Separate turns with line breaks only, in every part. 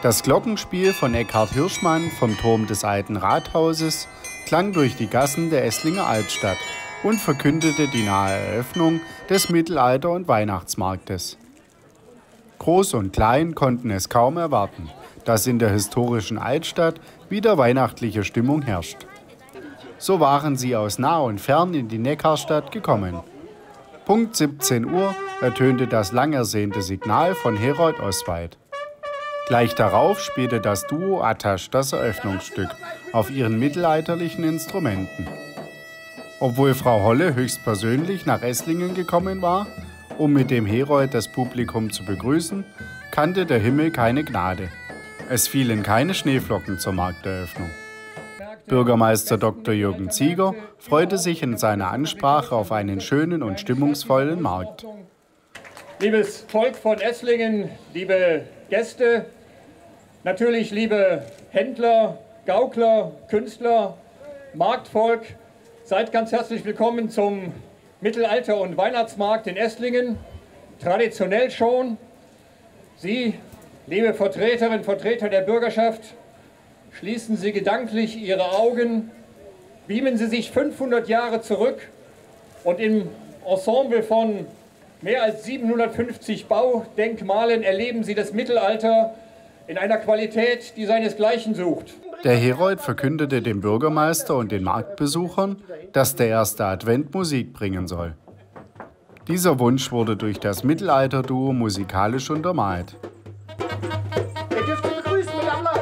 Das Glockenspiel von Eckhard Hirschmann vom Turm des Alten Rathauses klang durch die Gassen der Esslinger Altstadt und verkündete die nahe Eröffnung des Mittelalter- und Weihnachtsmarktes. Groß und Klein konnten es kaum erwarten, dass in der historischen Altstadt wieder weihnachtliche Stimmung herrscht. So waren sie aus nah und fern in die Neckarstadt gekommen. Punkt 17 Uhr ertönte das lang ersehnte Signal von Herold Oswald. Gleich darauf spielte das Duo Attasch das Eröffnungsstück auf ihren mittelalterlichen Instrumenten. Obwohl Frau Holle höchstpersönlich nach Esslingen gekommen war, um mit dem Herold das Publikum zu begrüßen, kannte der Himmel keine Gnade. Es fielen keine Schneeflocken zur Markteröffnung. Bürgermeister Dr. Jürgen Zieger freute sich in seiner Ansprache auf einen schönen und stimmungsvollen Markt.
Liebes Volk von Esslingen, liebe Gäste, natürlich liebe Händler, Gaukler, Künstler, Marktvolk, seid ganz herzlich willkommen zum Mittelalter- und Weihnachtsmarkt in Esslingen. Traditionell schon. Sie, liebe Vertreterinnen und Vertreter der Bürgerschaft, schließen Sie gedanklich Ihre Augen, beamen Sie sich 500 Jahre zurück und im Ensemble von mehr als 750 Baudenkmalen erleben Sie das Mittelalter in einer Qualität, die seinesgleichen sucht.
Der Herold verkündete dem Bürgermeister und den Marktbesuchern, dass der erste Advent Musik bringen soll. Dieser Wunsch wurde durch das Mittelalter-Duo musikalisch untermalt.
Ihr dürft ihn begrüßen mit Applaus.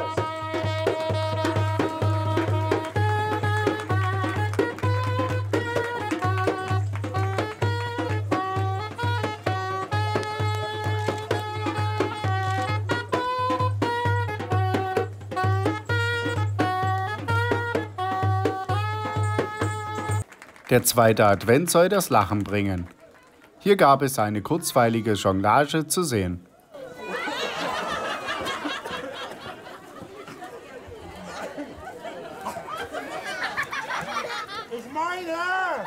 Der zweite Advent soll das Lachen bringen. Hier gab es eine kurzweilige Jonglage zu sehen.
Ich meine!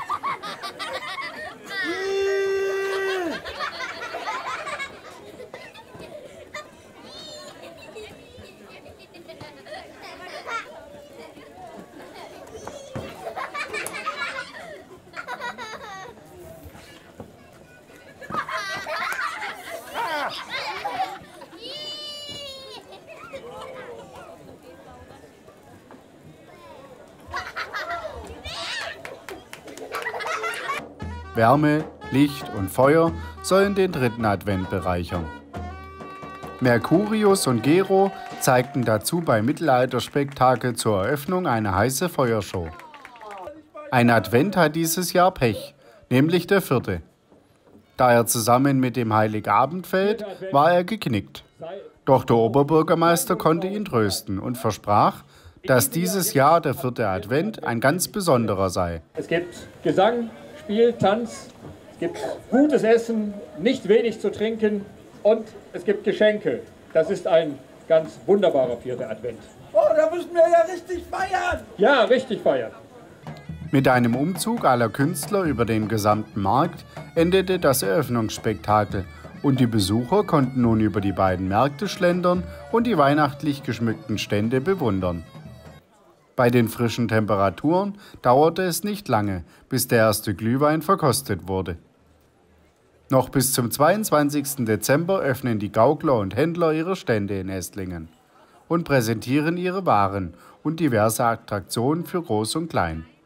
Wärme, Licht und Feuer sollen den dritten Advent bereichern. Mercurius und Gero zeigten dazu beim Mittelalterspektakel zur Eröffnung eine heiße Feuershow. Ein Advent hat dieses Jahr Pech, nämlich der vierte. Da er zusammen mit dem Heiligabend fällt, war er geknickt. Doch der Oberbürgermeister konnte ihn trösten und versprach, dass dieses Jahr der vierte Advent ein ganz besonderer sei.
Es gibt Gesang, Spiel, Tanz, es gibt gutes Essen, nicht wenig zu trinken und es gibt Geschenke. Das ist ein ganz wunderbarer vierter Advent.
Oh, da müssen wir ja richtig feiern!
Ja, richtig feiern.
Mit einem Umzug aller Künstler über den gesamten Markt endete das Eröffnungsspektakel und die Besucher konnten nun über die beiden Märkte schlendern und die weihnachtlich geschmückten Stände bewundern. Bei den frischen Temperaturen dauerte es nicht lange, bis der erste Glühwein verkostet wurde. Noch bis zum 22. Dezember öffnen die Gaukler und Händler ihre Stände in Esslingen und präsentieren ihre Waren und diverse Attraktionen für Groß und Klein.